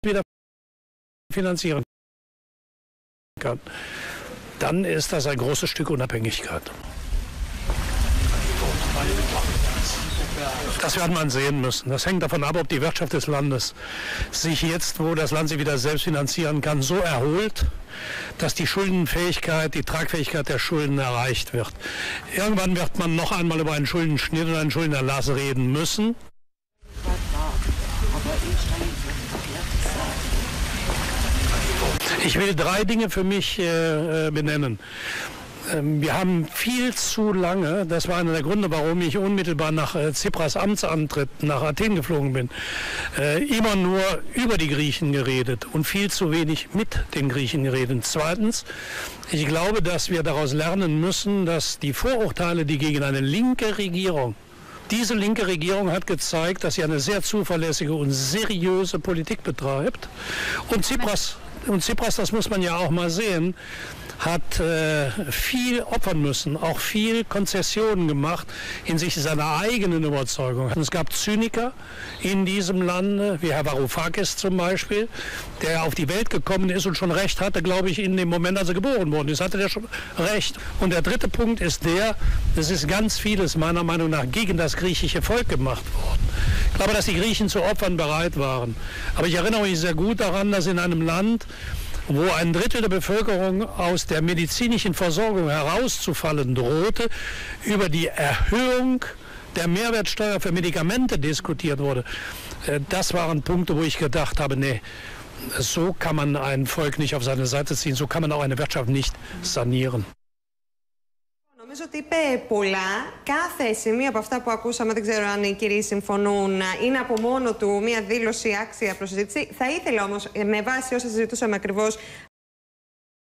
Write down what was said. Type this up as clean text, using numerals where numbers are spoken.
wieder finanzieren kann, dann ist das ein großes Stück Unabhängigkeit. Das wird man sehen müssen. Das hängt davon ab, ob die Wirtschaft des Landes sich jetzt, wo das Land sich wieder selbst finanzieren kann, so erholt, dass die Schuldenfähigkeit, die Tragfähigkeit der Schulden erreicht wird. Irgendwann wird man noch einmal über einen Schuldenschnitt und einen Schuldenerlass reden müssen. Ich will 3 Dinge für mich benennen. Wir haben viel zu lange, das war einer der Gründe, warum ich unmittelbar nach Tsipras Amtsantritt nach Athen geflogen bin, immer nur über die Griechen geredet und viel zu wenig mit den Griechen geredet. Zweitens, ich glaube, dass wir daraus lernen müssen, dass die Vorurteile, die gegen eine linke Regierung, diese linke Regierung hat gezeigt, dass sie eine sehr zuverlässige und seriöse Politik betreibt. Und Tsipras, das muss man ja auch mal sehen, hat viel opfern müssen, auch viel Konzessionen gemacht hinsichtlich seiner eigenen Überzeugung. Es gab Zyniker in diesem Lande, wie Herr Varoufakis zum Beispiel, der auf die Welt gekommen ist und schon Recht hatte, glaube ich, in dem Moment, als er geboren worden ist, hatte der schon Recht. Und der dritte Punkt ist es ist ganz vieles meiner Meinung nach gegen das griechische Volk gemacht worden. Ich glaube, dass die Griechen zu Opfern bereit waren. Aber ich erinnere mich sehr gut daran, dass in einem Land, wo 1/3 der Bevölkerung aus der medizinischen Versorgung herauszufallen drohte, über die Erhöhung der Mehrwertsteuer für Medikamente diskutiert wurde. Das waren Punkte, wo ich gedacht habe, nee, so kann man ein Volk nicht auf seine Seite ziehen, so kann man auch eine Wirtschaft nicht sanieren. Νομίζω ότι είπε πολλά. Κάθε σημείο από αυτά που ακούσαμε, δεν ξέρω αν οι κύριοι συμφωνούν, είναι από μόνο του μια δήλωση άξια προς συζήτηση. Θα ήθελα όμως, με βάση όσα συζητούσαμε ακριβώς